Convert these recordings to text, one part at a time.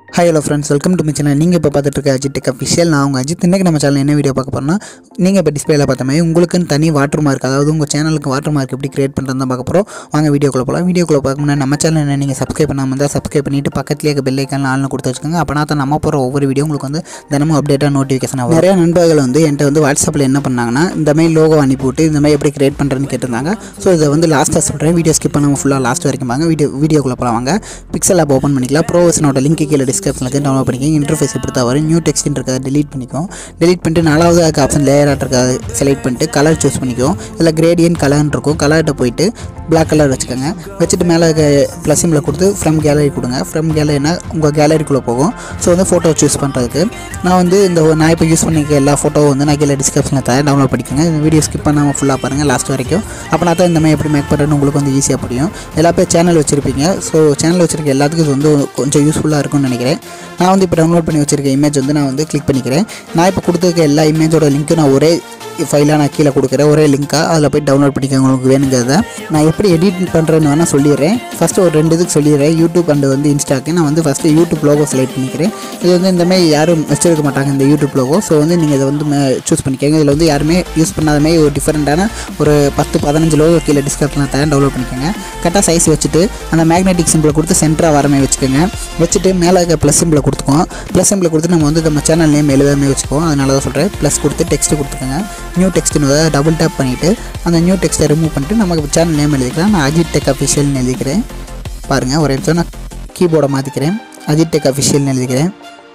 Hi hello friends, welcome to my channel. நீங்கள் இப்போ பார்த்துட்டு இருக்க அஜித் டெக் அஃபிஷியல். நான் உங்கள் அஜித். இன்றைக்கி நம்ம சேனல் என்ன வீடியோ பார்க்க போகிறோம்னா, நீங்கள் இப்போ டிஸ்பிளேல பார்த்த மாதிரி உங்களுக்குன்னு தனி வாட்டர் மார்க், அதாவது உங்கள் சேனலுக்கு வாட்டர் மார்க் எப்படி கிரியேட் பண்ணுறது தான் பார்க்க போகிறோம். வாங்க வீடியோக்குள்ளே போகலாம். வீடியோக்குள்ளே பார்க்கணும்னா நம்ம சேனல் என்ன நீங்கள் சப்ஸ்கிரைப் பண்ணாமல் இருந்தால் சப்ஸ்கிரைப் பண்ணிவிட்டு பக்கத்துலேயே இருக்க பெல் ஐக்கான் ஆல்னு கொடுத்து வச்சுக்கோங்க. அப்போனா தான் நம்ம போகிற ஒவ்வொரு வீடியோ உங்களுக்கு வந்து தினமும் அப்டேட்டாக நோட்டிஃபிகேஷன் ஆகும். நிறைய நண்பர்கள் வந்து என்கிட்ட வந்து வாட்ஸ்அப்பில் என்ன பண்ணாங்கன்னா, இந்த மாதிரி லோகோ அனுப்பிவிட்டு இந்த மாதிரி எப்படி கிரியேட் பண்ணுறதுன்னு கேட்டிருந்தாங்க. ஸோ இதை வந்து லாஸ்ட்டாக சொல்கிறேன். வீடியோ ஸ்கிப் பண்ணாமல் ஃபுல்லாக லாஸ்ட் வரைக்கும் வாங்க. வீடியோக்குள்ளே போகலாம். வாங்க பிக்சல் ஆப் ஓப்பன் பண்ணிக்கலாம். ப்ரோ வெர்ஷனோட லிங்க் கீழே டிஸ்கிரிப்ஷனில் டவுன்லோட் பண்ணிக்கலாம். இன்டர்ஃபேஸ் இப்படி தான் வரும். நியூ டெக்ஸ்ட் இருக்கிறத delete பண்ணிக்கும். delete பண்ணிட்டு நாலாவது ஆப்ஷன் லேயர் ஆட் இருக்கிறத செலக்ட் பண்ணிட்டு கலர் சூஸ் பண்ணிக்கும். இதில் கிரேடியன்ட் கலர்னு இருக்கும். கலர்கிட்ட போயிட்டு பிளாக் கலர் வச்சுக்கோங்க. வச்சுட்டு மேலே ப்ளஸ் சிம்பில் கொடுத்து ஃப்ரம் கேலரி கொடுங்க. ஃப்ரம் கேலரினா உங்கள் கேலரிக்குள்ளே போகும். ஸோ வந்து ஃபோட்டோ சூஸ் பண்ணுறதுக்கு நான் இப்போ யூஸ் பண்ணிக்க எல்லா ஃபோட்டோவும் வந்து நான் கீழே டிஸ்கிரிப்ஷனில் தரேன், டவுன்லோட் பண்ணிக்கோங்க. இந்த வீடியோ ஸ்கிப் பண்ணாமல் ஃபுல்லாக பாருங்கள் லாஸ்ட் வரைக்கும். அப்போனா தான் இந்த மாதிரி எப்படி மேக் பண்ணுறதுன்னு உங்களுக்கு வந்து ஈஸியாக புரியும். எல்லா பேர் சேனல் வச்சுருப்பீங்க. ஸோ சேனல் வச்சுருக்க எல்லாத்துக்கும் இது வந்து கொஞ்சம் யூஸ்ஃபுல்லாக இருக்கும்னு நினைக்கிறேன். நான் வந்து இப்போ டவுன்லோட் பண்ணி வச்சுருக்க இமேஜ் வந்து நான் வந்து கிளிக் பண்ணிக்கிறேன். நான் இப்போ கொடுத்துருக்க எல்லா இமேஜோட லிங்க்கும் நான் ஒரே ஃபைலாக நான் கீழே கொடுக்குறேன், ஒரே லிங்காக. அதில் போய் டவுன்லோட் பண்ணிக்க உங்களுக்கு வேணுங்கிறத. நான் எப்படி எடிட் பண்ணுறேன்னு வேணால் சொல்லிடுறேன். ஃபஸ்ட்டு ஒரு 2 இதுக்கு சொல்லிடுறேன். யூடியூப் அண்ட் வந்து இன்ஸ்டாக்கு. நான் வந்து ஃபஸ்ட்டு யூடியூப் லோகோ செலக்ட் பண்ணிக்கிறேன். இது வந்து இந்தமாதிரி யாரும் வச்சிருக்க மாட்டாங்க இந்த யூடியூப் லோகோ. ஸோ வந்து நீங்கள் இதை வந்து சூஸ் பண்ணிக்கோங்க. இதில் வந்து யாருமே யூஸ் பண்ணாத மாதிரி ஒரு டிஃப்ரெண்ட்டான ஒரு 10-15 லோகோ கீழே டிஸ்கிரிப்ஷனில் தரேன், டவுன்லோட் பண்ணிக்கோங்க. கரெக்டாக சைஸ் வச்சுட்டு அந்த மேக்னெட்டிக் சிம்பிளை கொடுத்து சென்டராக வரமே வச்சுக்கோங்க. வச்சுட்டு மேலே இருக்க ப்ளஸ் சிம்பிளை கொடுத்துக்கோம். ப்ளஸ் சிம்பிளை கொடுத்து நம்ம வந்து நம்ம சேனல் நேம் எழுதாமே வச்சுக்கோம். அதனால தான் சொல்கிறேன். ப்ளஸ் கொடுத்து டெக்ஸ்ட்டு கொடுத்துக்கோங்க. நியூ டெக்ஸ்ட்டுன்னு டபுள் டேப் பண்ணிவிட்டு அந்த நியூ டெக்ஸ்ட்டை ரிமூவ் பண்ணிட்டு நமக்கு சேனல் நேம் எழுதிக்கலாம். நான் அஜித் டெக் அஃபிஷியல்னு எழுதிக்கிறேன். பாருங்கள், ஒரு நிமிஷம் நான் கீபோர்டை மாற்றிக்கிறேன். அஜித் டெக் அஃபிஷியல்னு எழுதிக்கிறேன்.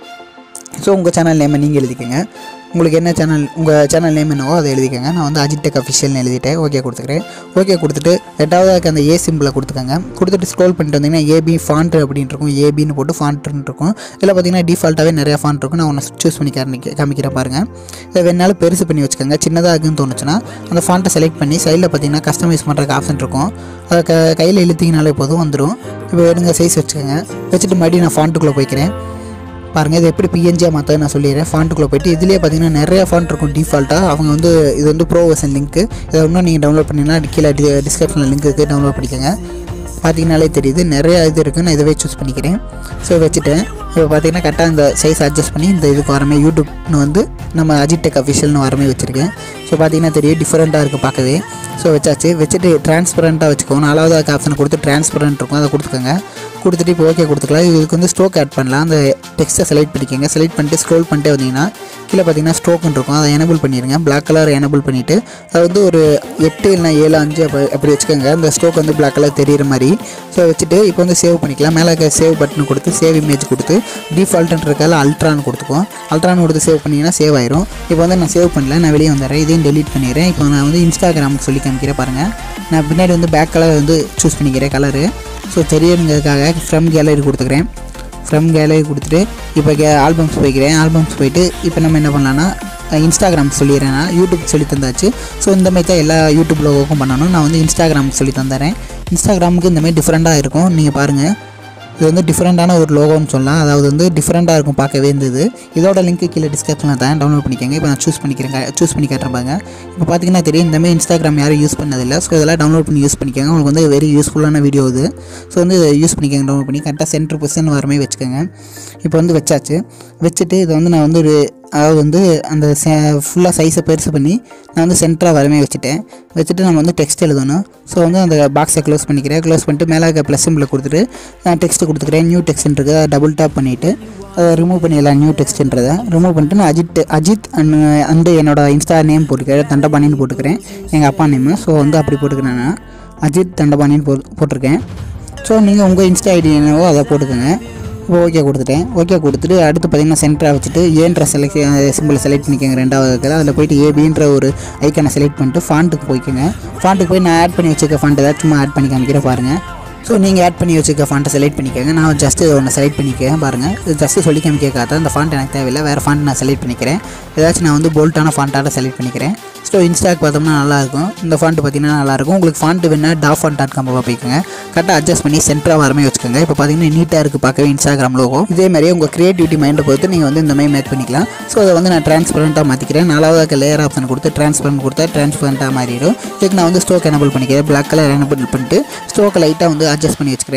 ஸோ உங்கள் சேனல் நேமை நீங்கள் எழுதிக்கங்க. உங்களுக்கு என்ன சேனல், உங்கள் சேனல் நேம் என்னவோ அதை எழுதிக்கங்க. நான் வந்து அஜித் டெக் அஃபிஷியல்னு எழுதிட்டேன். ஓகே கொடுத்துக்கிறேன். ஓகே கொடுத்துட்டு ரெண்டாவது அந்த ஏ சிம்பிளை கொடுத்துக்கங்க. கொடுத்துட்டு ஸ்க்ரோல் பண்ணிட்டு வந்தீங்கன்னா ஏபி ஃபாண்ட் அப்படின்னு இருக்கும். ஏபின்னு போட்டு ஃபாண்ட்னு இருக்கும். இதில் பார்த்தீங்கன்னா டிஃபால்ட்டாகவே நிறையா ஃபாண்ட் இருக்கும். நான் ஒன்று சூஸ் பண்ணி காமிக்கிறேன் பாருங்கள். இதை வேணாலும் பெருசு பண்ணி வச்சுக்கோங்க. சின்னதாக இருக்குன்னு தோணுச்சுன்னா அந்த ஃபாண்ட்டை செலக்ட் பண்ணி சைடில் பார்த்தீங்கன்னா கஸ்டமைஸ் பண்ணுறதுக்கு ஆப்ஷன் இருக்கும். அதை கையில் இழுத்திங்கனாலே போதும் வந்துடும். இப்போ வேணுங்க சைஸ் வச்சுக்கோங்க. வச்சுட்டு மறுபடியும் நான் ஃபாண்ட்டுக்குள்ளே போய்க்கிறேன். பாருங்கள், இது எப்படி பிஎன்ஜியாக மாற்ற நான் சொல்லிடுறேன். ஃபாண்ட்டுக்குள்ளே போய்ட்டு இதுலேயே பார்த்தீங்கன்னா நிறைய ஃபாண்ட் இருக்கும் டிஃபால்ட்டாக. அவங்க வந்து இது வந்து ப்ரோ வெர்ஷன் லிங்க்கு. இதை இன்னும் நீங்கள் டவுன்லோட் பண்ணிங்கன்னா கீழே டிஸ்கிரிப்ஷனில் லிங்க் இருக்குது, டவுன்லோட் பண்ணிக்கோங்க. பார்த்தீங்கனாலே தெரியுது நிறையா இது இருக்குது. நான் இதுவே சூஸ் பண்ணிக்கிறேன். ஸோ வச்சுட்டேன். இப்போ பார்த்தீங்கன்னா கரெக்டாக இந்த சைஸ் அட்ஜஸ்ட் பண்ணி இந்த இதுக்கு வரமே யூடியூப்னு வந்து நம்ம அஜித் டெக் அஃபிஷியல்னு வரமே வச்சுருக்கேன். ஸோ பார்த்தீங்கன்னா தெரியும் டிஃப்ரெண்ட்டாக இருக்குது பார்க்கவே. ஸோ வச்சாச்சு. வச்சுட்டு டிரான்ஸ்பரண்ட்டாக வச்சுக்கோங்க. 4வது ஆப்ஷனை கொடுத்து டிரான்ஸ்பரண்ட் இருக்கும், அதை கொடுத்துக்கோங்க. கொடுத்துட்டு இப்போ ஓகே கொடுத்துக்கலாம். இதுக்கு வந்து ஸ்ட்ரோக் ஆட் பண்ணலாம். அந்த டெக்ஸ்ட்டை செலக்ட் பண்ணிக்கோங்க. செலக்ட் பண்ணிட்டு ஸ்க்ரோல் பண்ணிட்டே வந்தீங்கன்னா கீழே பார்த்தீங்கன்னா ஸ்ட்ரோக்குன்னு இருக்கும். அதை எனபிள் பண்ணிடுங்க. பிளாக் கலர் எனபிள் பண்ணிவிட்டு அது வந்து ஒரு 8 இல்லைனா 7 5 அப்படி வச்சுக்கோங்க. அந்த ஸ்ட்ரோக் வந்து பிளாக் கலர் தெரிகிற மாதிரி. ஸோ வச்சுட்டு இப்போ வந்து சேவ் பண்ணிக்கலாம். மேலே சேவ் பட்டன் கொடுத்து சேவ் இமேஜ் கொடுத்து டிஃபால்ட்டுன்றதுக்காக அல்ட்ரான்னு கொடுத்துக்குவோம். அல்ட்ரான்னு கொடுத்து சேவ் பண்ணிங்கன்னா சேவ் ஆயிரும். இப்போ வந்து நான் சேவ் பண்ணல, நான் வெளியே வந்துடுறேன். இதையும் டெலீட் பண்ணிடுறேன். இப்போ நான் வந்து இன்ஸ்டாகிராமுக்கு சொல்லி காமிக்கிறேன் பாருங்கள். நான் பின்னாடி வந்து பேக் கலர் வந்து சூஸ் பண்ணிக்கிறேன் கலரு. ஸோ தெரியுங்கிறதுக்காக ஃப்ரம் கேலரி கொடுத்துக்கிறேன். ஃப்ரம் கேலரி கொடுத்துட்டு இப்போ ஆல்பம்ஸ் போய்க்கிறேன். ஆல்பம்ஸ் போயிட்டு இப்போ நம்ம என்ன பண்ணலான்னா இன்ஸ்டாகிராம் சொல்லிடுறேன். நான் யூடியூப் சொல்லி தந்தாச்சு. ஸோ இந்த மாதிரி தான் எல்லா யூடியூப் லோகோக்கும் பண்ணணும். நான் வந்து இன்ஸ்டாகிராமுக்கு சொல்லி தந்துறேன். இன்ஸ்டாகிராமுக்கு இந்த மாதிரி டிஃப்ரெண்ட்டாக இருக்கும். நீங்கள் பாருங்கள், இது வந்து டிஃப்ரெண்ட்டான ஒரு லோகோன்னு சொல்லலாம். அதாவது வந்து டிஃப்ரெண்ட்டாக இருக்கும் பார்க்கவே. இருந்தது இதோட லிங்க் கீழே டிஸ்கிரிப்ஷனில் தான், டவுன்லோட் பண்ணிக்கோங்க. இப்போ நான் சூஸ் பண்ணி காட்டுறேன். இப்போ பார்த்தீங்கன்னா தெரியும் இந்தமாதிரி இன்ஸ்டாகிராம் யாரும் யூஸ் பண்ணதில்லை. ஸோ இதெல்லாம் டவுன்லோட் பண்ணி யூஸ் பண்ணிக்கோங்க. உங்களுக்கு வந்து வெரி யூஸ்ஃபுல்லான வீடியோ இது. ஸோ வந்து இதை யூஸ் பண்ணிக்கோங்க. டவுன்லோட் பண்ணி கரெக்டாக சென்டர் பொசிஷன் வரமே வச்சுக்கோங்க. இப்போ வந்து வச்சாச்சு. வச்சுட்டு இதை வந்து நான் வந்து அதாவது வந்து அந்த ஃபுல்லாக சைஸை பெருசு பண்ணி நான் வந்து சென்டராக வரமே வச்சுட்டு நம்ம வந்து டெக்ஸ்ட் எழுதணும். ஸோ வந்து அந்த பாக்ஸை க்ளோஸ் பண்ணிக்கிறேன். க்ளோஸ் பண்ணிட்டு மேலே இருக்க ப்ளஸ் சிம்பிளை கொடுத்துட்டு நான் டெக்ஸ்ட்டு கொடுத்துக்கிறேன். நியூ டெக்ஸ்ட்ன்றதை டபுள் டேப் பண்ணிவிட்டு அதை ரிமூவ் பண்ணிடலாம். நியூ டெக்ஸ்ட்ன்றதை ரிமூவ் பண்ணிட்டு நான் அஜித் அண்டு என்னோடய இன்ஸ்டா நேம் போட்டுக்கிறேன். தண்டபாணின்னு போட்டுக்கிறேன், எங்கள் அப்பா நேமு. ஸோ வந்து அப்படி போட்டுக்கிறேன். நான் அஜித் தண்டபாணின்னு போட்டிருக்கேன். ஸோ நீங்கள் உங்கள் இன்ஸ்டா ஐடி என்னவோ அதை போட்டுக்கோங்க. இப்போ ஓகே கொடுத்துட்டேன். ஓகே கொடுத்துட்டு அடுத்து பார்த்தீங்கன்னா சென்டராக வச்சுட்டு ஏன்ற சிம்பிளை செலக்ட் பண்ணிக்கோங்க. ரெண்டாவது இருக்கிற அதில் போய்ட்டு ஏபின்ற ஒரு ஐக்கானை செலக்ட் பண்ணிட்டு ஃபாண்ட்டுக்கு போய்க்கோங்க. ஃபாண்ட்டுக்கு போய் நான் ஆட் பண்ணி வச்சுருக்க ஃபாண்ட் ஏதாச்சும் சும்மா ஆட் பண்ணி காமிக்கிறேன் பாருங்கள். ஸோ நீங்கள் ஆட் பண்ணி வச்சுருக்க ஃபாண்ட்டை செலக்ட் பண்ணிக்கோங்க. நான் ஜஸ்ட்டு ஒன்று செலக்ட் பண்ணிக்கிறேன் பாருங்கள். இது ஜஸ்ட்டு சொல்லி காமிக்காத அந்த ஃபாண்ட் எனக்கு தேவையில்லை. வேறு ஃபாண்ட் நான் செலக்ட் பண்ணிக்கிறேன். ஏதாச்சும் நான் வந்து போல்ட்டான ஃபாண்ட்டாக செலக்ட் பண்ணிக்கிறேன். ஸோ இன்ஸ்டாக்கு பார்த்தோம்னா நல்லாயிருக்கும். இந்த ஃபாண்ட் பார்த்தீங்கன்னா நல்லாயிருக்கும். உங்களுக்கு ஃபாண்ட் வேணால் டாஃபாண்ட்.com போய்க்கோங்க. கரெக்டாக அட்ஜஸ்ட் பண்ணி சென்டராக வரமே வச்சுக்கோங்க. இப்போ பார்த்தீங்கன்னா நீட்டாக இருக்குது பார்க்கவே இன்ஸ்டாகிராம் லோகோ. இதே மாதிரியே உங்கள் க்ரியேட்டிவிட்டி மைண்டை பொறுத்து நீங்கள் வந்து இந்த மாதிரி மேக் பண்ணிக்கலாம். ஸோ அதை வந்து நான் டிரான்ஸ்பரண்ட்டாக மாற்றிக்கிறேன். 4வது லேயர் ஆப்ஷன் கொடுத்து டிரான்ஸ்பரண்ட் கொடுத்தா டிரான்ஸ்பரண்ட்டாக மாறிடும். இதுக்கு நான் வந்து ஸ்ட்ரோக் எனபிள் பண்ணிக்கிறேன். பிளாக் கலர் எனபிள் பண்ணிட்டு ஸ்ட்ரோக்கை லைட்டாக வந்து அட்ஜஸ்ட் பண்ணி வச்சுக்கிறேன்.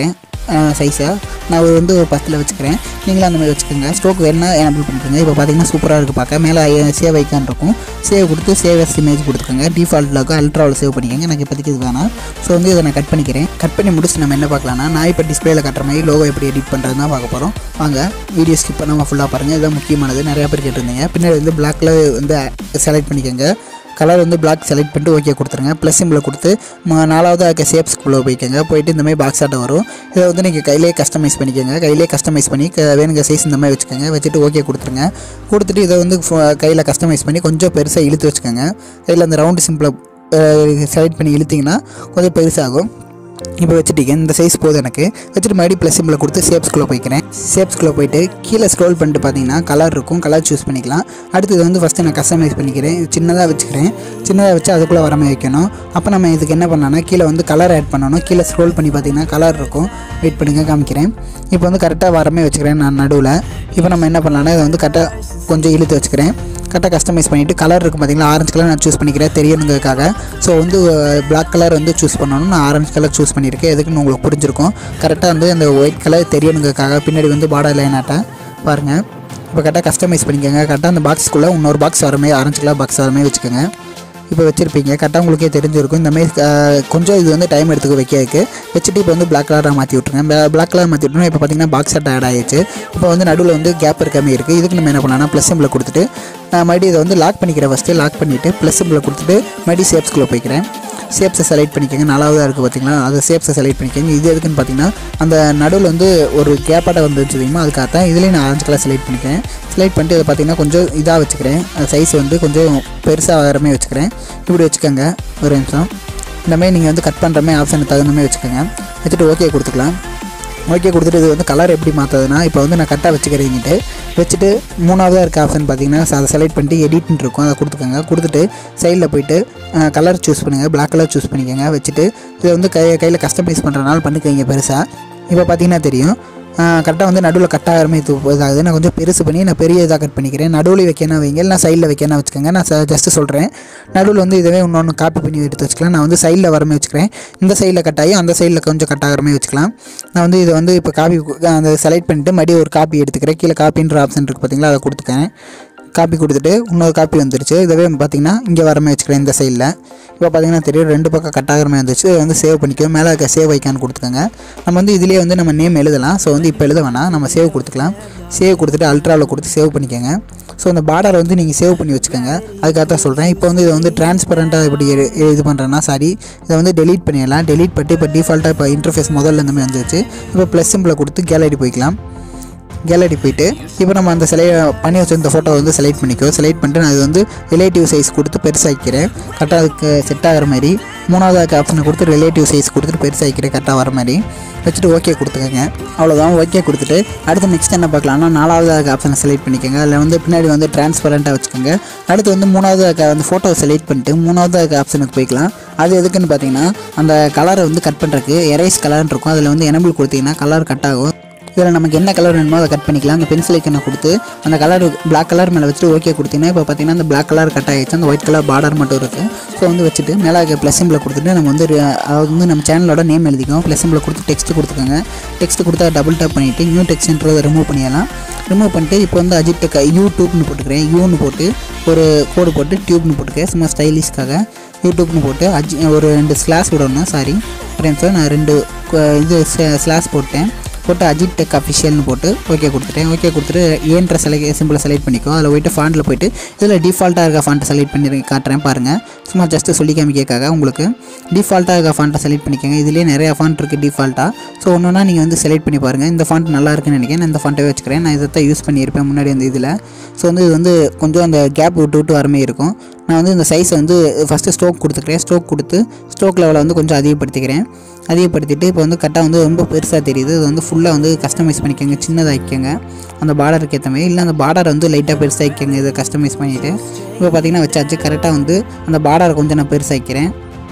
சைஸை நான் வந்து ஒரு 10ல் வச்சுக்கிறேன். நீங்களும் அந்த மாதிரி வச்சுக்கோங்க. ஸ்ட்ரோக் வேணுன்னா எனபிள் பண்ணிக்கோங்க. இப்போ பார்த்தீங்கன்னா சூப்பராக இருக்குது பார்க்க. மேலே சேவ் ஐக்கான் இருக்கும். சேவ் கொடுத்து சேவ் எஸ் இமேஜ் கொடுத்துக்கோங்க. டிஃபால்ட்டில் அல்ட்ராவில் சேவ் பண்ணிக்கோங்க. எனக்கு இப்போதைக்கு இது வேணாம். ஸோ வந்து இதை நான் கட் பண்ணிக்கிறேன். கட் பண்ணி முடிச்சு நம்ம என்ன பார்க்கலாம்னா, நான் இப்போ டிஸ்பிளேல கட்டுற மாதிரி லோகோ எப்படி எடிட் பண்ணுறது தான் பார்க்க போகிறோம். வாங்க வீடியோ ஸ்கிப் பண்ணாமல் ஃபுல்லாக பாருங்கள். இதுதான் முக்கியமானது. நிறையா பேர் கேட்டிருந்தீங்க. பின்னாடி வந்து பிளாக்கில் வந்து செலக்ட் பண்ணிக்கோங்க. கலர் வந்து பிளாக் செலக்ட் பண்ணிட்டு ஓகே கொடுத்துருங்க. ப்ளஸ் சிம்பிளை கொடுத்து 4வது இருக்க ஷேப்ஸ்குள்ளே போய்க்கோங்க. போயிட்டு இந்த மாதிரி பாக்ஸ் ஆட்டை வரும். இதை வந்து நீங்கள் கையிலே கஸ்டமைஸ் பண்ணிக்கோங்க. கையிலே கஸ்டமைஸ் பண்ணி வேணுங்க சைஸ் இந்த மாதிரி வச்சுக்கோங்க. வச்சுட்டு ஓகே கொடுத்துருங்க. கொடுத்துட்டு இதை வந்து கையில் கஸ்டமைஸ் பண்ணி கொஞ்சம் பெருசாக இழுத்து வச்சுக்கோங்க. கையில் அந்த ரவுண்டு சிம்பிளை செலக்ட் பண்ணி இழுத்திங்கன்னா கொஞ்சம் பெருசாகும். இப்போ வச்சுட்டீங்க. இந்த சைஸ் போதும் எனக்கு. வச்சுட்டு மறுபடியும் ப்ளஸ் சிம்பிளை கொடுத்து ஷேப்ஸ்குள்ளே போய்க்கிறேன். ஷேப்ஸ்குள்ளே போய்ட்டு கீழே ஸ்க்ரோல் பண்ணிட்டு பார்த்தீங்கன்னா கலர் இருக்கும். கலர் சூஸ் பண்ணிக்கலாம். அடுத்தது வந்து ஃபஸ்ட்டு நான் கஸ்டமைஸ் பண்ணிக்கிறேன். சின்னதாக வச்சுக்கிறேன். சின்னதாக வச்சு அதுக்குள்ளே வரமே வைக்கணும். அப்போ நம்ம இதுக்கு என்ன பண்ணலாம்னா, கீழே வந்து கலர் ஆட் பண்ணணும். கீழே ஸ்க்ரோல் பண்ணி பார்த்தீங்கன்னா கலர் இருக்கும். வெயிட் பண்ணுங்க, காமிக்கிறேன். இப்போ வந்து கரெக்டாக வரமே வச்சுக்கிறேன் நான் நடுவில். இப்போ நம்ம என்ன பண்ணலாம்னா, இதை வந்து கரெக்டாக கொஞ்சம் இழுத்து வச்சுக்கிறேன். கரெக்டாக கஸ்டமைஸ் பண்ணிவிட்டு கலர் இருக்குது பார்த்தீங்களா, ஆரஞ்சு கலர் நான் சூஸ் பண்ணிக்கிறேன் தெரியணுங்கிறதுக்காக. ஸோ வந்து பிளாக் கலர் வந்து சூஸ் பண்ணணும். நான் ஆரஞ்சு கலர் சூஸ் பண்ணியிருக்கேன். எதுக்குன்னு உங்களுக்கு புரிஞ்சிருக்கும். கரெக்டாக வந்து அந்த ஒயிட் கலர் தெரியணுங்கிறதுக்காக பின்னாடி வந்து பார்டர் லைனாட்டை பாருங்கள். இப்போ கரெக்டாக கஸ்டமைஸ் பண்ணிக்கோங்க. கரெக்டாக அந்த பாக்ஸுக்குள்ளே இன்னொரு பாக்ஸ் வரமே, ஆரஞ்சு கலர் பாக்ஸ் வரமே வச்சுக்கோங்க. இப்போ வச்சுருப்பீங்க. கரெக்டாக உங்களுக்கே தெரிஞ்சிருக்கும். இந்தமாரி கொஞ்சம் இது வந்து டைம் எடுத்துக்க வைக்கிறதுக்கு வச்சுட்டு இப்போ வந்து பிளாக் கலராக மாற்றி விட்ருங்க. பிளாக் கலர் மாற்றி விட்டோம்னா இப்போ பார்த்தீங்கன்னா பாக்ஸ் ஆட் ஆட் ஆகிடுச்சு. இப்போ வந்து நடுவில் வந்து கேப் இருக்காமே இருக்குது. இதுக்கு நம்ம என்ன பண்ணலாம்னா, ப்ளஸ் சிம்பிளை கொடுத்துட்டு மறுபடியும் இதை வந்து லாக் பண்ணிக்கிறேன். ஃபஸ்ட்டு லாக் பண்ணிவிட்டு ப்ளஸ் சிம்பிளை கொடுத்துட்டு மறுபடியும் ஷேப்ஸ்குள்ளே போய்க்கிறேன். ஷேப்ஸை செலக்ட் பண்ணிக்கோங்க. 4வதாக இருக்குது பார்த்தீங்களா, அதை ஷேப்ஸை செலக்ட் பண்ணிக்கோங்க. இது எதுக்குன்னு பார்த்தீங்கன்னா, அந்த நடுவில் வந்து ஒரு கேப்பாட்டை வந்து வச்சுருக்கீங்களா, அதுக்காக தான். இதுலேயும் நான் ஆரஞ்சு கலர் செலக்ட் பண்ணிக்கிறேன். செலக்ட் பண்ணிட்டு இதை பார்த்தீங்கன்னா கொஞ்சம் இதாக வச்சுக்கிறேன். சைஸ் வந்து கொஞ்சம் பெருசாக வரமே வச்சுக்கிறேன். இப்படி வச்சுக்கோங்க. ஒரு நிமிஷம். இந்தமாதிரி நீங்கள் வந்து கட் பண்ணுற மாதிரி ஆப்ஷனுக்கு தகுந்த மாதிரி வச்சுக்கோங்க. வச்சுட்டு ஓகே கொடுத்துக்கலாம். ஓகே கொடுத்துட்டு இது வந்து கலர் எப்படி மாற்றுறதுனா, இப்போ வந்து நான் கரெக்டாக வச்சுக்கிறேங்கிட்டு வச்சுட்டு 3வதாக இருக்க ஆப்ஷன் பார்த்தீங்கன்னா அதை செலக்ட் பண்ணிட்டு எடிட்னு இருக்கும், அதை கொடுத்துக்கோங்க. கொடுத்துட்டு சைடில் போய்ட்டு கலர் சூஸ் பண்ணுங்கள். பிளாக் கலர் சூஸ் பண்ணிக்கோங்க. வச்சுட்டு இதை வந்து கையில் கஸ்டமைஸ் பண்ணுறதுனால பண்ணிக்கோங்க பெருசாக. இப்போ பார்த்தீங்கன்னா தெரியும். கரெக்டாக வந்து நடுவில் கட் ஆகிற மாதிரி இதாகுது. நான் கொஞ்சம் பெருசு பண்ணி நான் பெரிய இதாக கட் பண்ணிக்கிறேன். நடுவில் வைக்கணும் வைங்க, இல்லை சைடில் வைக்கணும் வச்சுக்கோங்க. நான் ஜஸ்ட்டு சொல்கிறேன். நடுவில் வந்து இதுவே இன்னொன்று காப்பி பண்ணி எடுத்து வச்சுக்கலாம். நான் வந்து சைடில் வரமே வச்சுக்கிறேன். இந்த சைடில் கட் ஆகி அந்த சைடில் கொஞ்சம் கட் ஆகிற மாதிரி வச்சுக்கலாம். நான் வந்து இதை வந்து இப்போ காப்பி அந்த செலக்ட் பண்ணிவிட்டு மறுபடியும் ஒரு காப்பி எடுத்துக்கிறேன். கீழே காப்பின்ற ஆப்ஷன் இருக்குது பார்த்தீங்களா, அதை கொடுத்துக்கேன். காப்பி கொடுத்துட்டு இன்னொரு காப்பி வந்துருச்சு. இதுவே பார்த்திங்கன்னா இங்கே வரமே வச்சுக்கிறேன் இந்த சைடில். இப்போ பார்த்திங்கன்னா தெரியும் 2 பக்கம் கட் ஆகிற மாதிரி வந்துச்சு. வந்து சேவ் பண்ணிக்கோ. மேலே இருக்க சேவ் ஐக்கான் கொடுத்துக்கோங்க. நம்ம வந்து இதிலே வந்து நம்ம நேம் எழுதலாம். ஸோ வந்து இப்போ எழுத வேணாம், நம்ம சேவ் கொடுத்துக்கலாம். சேவ் கொடுத்துட்டு அல்ட்ராவில் கொடுத்து சேவ் பண்ணிக்கோங்க. ஸோ அந்த பார்டரை வந்து நீங்கள் சேவ் பண்ணி வச்சுக்கோங்க. அதுக்காக தான் சொல்கிறேன். இப்போ வந்து இதை வந்து டிரான்ஸ்பரண்ட்டாக எப்படி இது பண்ணுறேன்னா, இதை வந்து டெலீட் பண்ணிடலாம். டெலீட் பண்ணிட்டு இப்போ டிஃபால்ட்டாக இப்போ இன்டர்ஃபேஸ் முதல்ல இந்த மாதிரி வந்துச்சு. இப்போ ப்ளஸ் சிம்பிளை கொடுத்து கேலரி போய்க்கலாம். கேலரி போய்ட்டு இப்போ நம்ம அந்த பண்ணி வச்சிருந்த ஃபோட்டோ வந்து செலக்ட் பண்ணிக்கோ. செலக்ட் பண்ணிட்டு நான் இது வந்து ரிலேட்டிவ் சைஸ் கொடுத்து பெருசாகிக்கிறேன். கரெக்டாக அதுக்கு செட் ஆகிற மாதிரி 3வது ஆப்ஷனை கொடுத்து ரிலேட்டிவ் சைஸ் கொடுத்துட்டு பெருசாகிக்கிறேன். கரெக்டாக வர மாதிரி வச்சுட்டு ஓகே கொடுத்துக்கோங்க. அவ்வளோதான். ஓகே கொடுத்துட்டு அடுத்து நெக்ஸ்ட் என்ன பார்க்கலாம்னா, 4வது ஆப்ஷனை செலக்ட் பண்ணிக்கோங்க. அதில் வந்து பின்னாடி வந்து டிரான்ஸ்பரண்ட்டாக வச்சுக்கோங்க. அடுத்து வந்து 3வது வந்து ஃபோட்டோ செலக்ட் பண்ணிட்டு 3வது ஆப்ஷனுக்கு போய்க்கலாம். அது எதுக்குன்னு பார்த்தீங்கன்னா, அந்த கலரை வந்து கட் பண்ணுறதுக்கு எரேஸ் கலர்னு இருக்கும். அதில் வந்து எனபிள் கொடுத்தீங்கன்னா கலர் கட் ஆகும். இதில் நமக்கு என்ன கலர் வேணுமோ அதை கட் பண்ணிக்கலாம். அந்த பென்சில் ஐக்கனை கொடுத்து அந்த கலர் பிளாக் கலர் மேலே வச்சுட்டு ஓகே கொடுத்தீங்கன்னா இப்போ பார்த்தீங்கன்னா அந்த பிளாக் கலர் கட் ஆகிடுச்சு. அந்த ஒயிட் கலர் பார்டர் மட்டும் இருக்குது. ஸோ வந்து வச்சுட்டு மேலே ப்ளஸ் சிம்பிளை கொடுத்துட்டு நம்ம வந்து அதாவது வந்து நம்ம சேனலோட நேம் எழுதிக்கோம். ப்ளஸ் சிம்பிளை கொடுத்து டெக்ஸ்ட் கொடுத்துக்கோங்க. டெக்ஸ்ட் கொடுத்தா டபுள் டேப் பண்ணிவிட்டு நியூ டெக்ஸ்ட்ன்றதை ரிமூவ் பண்ணிடலாம். ரிமூவ் பண்ணிட்டு இப்போ வந்து அஜிட் டெக் யூடியூப்னு போட்டுக்கிறேன். யூன்னு போட்டு ஒரு கோடு போட்டு டியூப்னு போட்டுக்கிறேன். சும்மா ஸ்டைலிஷ்காக யூடியூப்னு போட்டு ஒரு 2 ஸ்லாஷ் விடணும். சாரி ஃப்ரெண்ட்ஸ், நான் 2 இது ஸ்லாஷ் போட்டு அஜிட் டெக் அஃபிஷியல்னு போட்டு ஓகே கொடுத்துட்டேன். ஓகே கொடுத்துட்டு ஏன்ற சிம்பிளை செலக்ட் பண்ணிக்கோ. அதில் போய்ட்டு ஃபாண்ட்டில் போய்ட்டு இதில் டிஃபால்ட்டாக இருக்க ஃபாண்ட்டை செலக்ட் பண்ணி காட்டுறேன் பாருங்கள். சும்மா ஜஸ்ட்டு சொல்லி காமிக்காக உங்களுக்கு டிஃபால்ட்டாக இருக்க ஃபாண்ட்டை செலக்ட் பண்ணிக்கோங்க. இதிலே நிறையா ஃபாண்ட் இருக்குது டிஃபால்ட்டாக. ஸோ ஒன்றுனா நீங்கள் வந்து செலக்ட் பண்ணி பாருங்கள். இந்த ஃபாண்ட் நல்லா இருக்குன்னு நினைக்கிறேன். நான் இந்த ஃபாண்ட்டை வச்சுக்கிறேன். நான் இதை தான் யூஸ் பண்ணியிருப்பேன் முன்னாடி அந்த இதில். ஸோ வந்து இது வந்து கொஞ்சம் அந்த கேப் விட்டு வரமே இருக்கும். நான் வந்து இந்த சைஸை வந்து ஃபஸ்ட்டு ஸ்ட்ரோக் கொடுத்துக்கிறேன். ஸ்ட்ரோக் கொடுத்து ஸ்ட்ரோக் லெவலை வந்து கொஞ்சம் அதிகப்படுத்திக்கிறேன். அதிகப்படுத்திட்டு இப்போ வந்து கரெக்டாக வந்து ரொம்ப பெருசாக தெரியுது. இது வந்து ஃபுல்லாக வந்து கஸ்டமைஸ் பண்ணிக்கோங்க. சின்னதாக்கிக்கோங்க அந்த பார்டருக்கு ஏற்ற மாதிரி. இல்லை அந்த பார்டரை வந்து லைட்டாக பெருசாகிக்கோங்க. இதை கஸ்டமைஸ் பண்ணிவிட்டு இப்போ பார்த்திங்கன்னா வச்சாச்சு. கரெக்டாக வந்து அந்த பார்டரை கொஞ்சம் நான் பெருசாக்கிறேன்.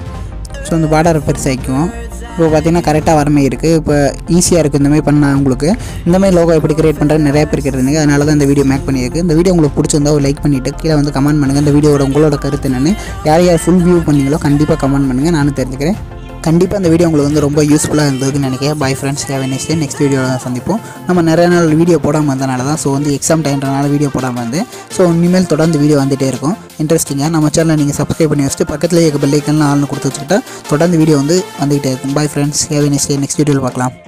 ஸோ அந்த பார்டரை பெருசாகிக்குவோம். இப்போ பார்த்திங்கன்னா கரெக்டாக வரமே இருக்குது. இப்போ ஈஸியாக இருக்குது இந்த மாதிரி பண்ணால். உங்களுக்கு இந்த மாதிரி லோகோ எப்படி கிரியேட் பண்ணுறது நிறைய பேர் கேட்டிருந்தீங்க. அதனால தான் இந்த வீடியோ மேக் பண்ணியிருக்கு. இந்த வீடியோ உங்களுக்கு பிடிச்சிருந்தா ஒரு லைக் பண்ணிவிட்டு கீழே வந்து கமெண்ட் பண்ணுங்கள். இந்த வீடியோட உங்களோட கருத்து என்னென்னு யார் யார் ஃபுல் வியூ பண்ணீங்களோ கண்டிப்பாக கமெண்ட் பண்ணுங்கள். நானும் தெரிஞ்சுக்கிறேன். கண்டிப்பாக அந்த வீடியோ உங்களுக்கு வந்து ரொம்ப யூஸ்ஃபுல்லாக இருந்ததுன்னு நினைக்கிறேன். Bye friends, have a nice day. Next வீடியோவில் தான் சந்திப்போம். நம்ம நிறைய நாள் வீடியோ போடாமல் இருந்தனால தான், ஸோ வந்து எக்ஸாம் டைம்ன்றனால வீடியோ போடாமல் இருந்து, ஸோ இனிமேல் தொடர்ந்து வீடியோ வந்துகிட்டே இருக்கும். இன்ட்ரெஸ்டிங்காக நம்ம சேனலை நீங்கள் சப்ஸ்கிரைப் பண்ணி வச்சுட்டு பக்கத்துலேயே பெல் ஐக்கன்லாம் ஆள்னு கொடுத்து வச்சுக்கிட்டா தொடர்ந்து வீடியோ வந்து வந்துகிட்டே இருக்கும். Bye friends, have a nice day. Next வீடியோவில் பார்க்கலாம்.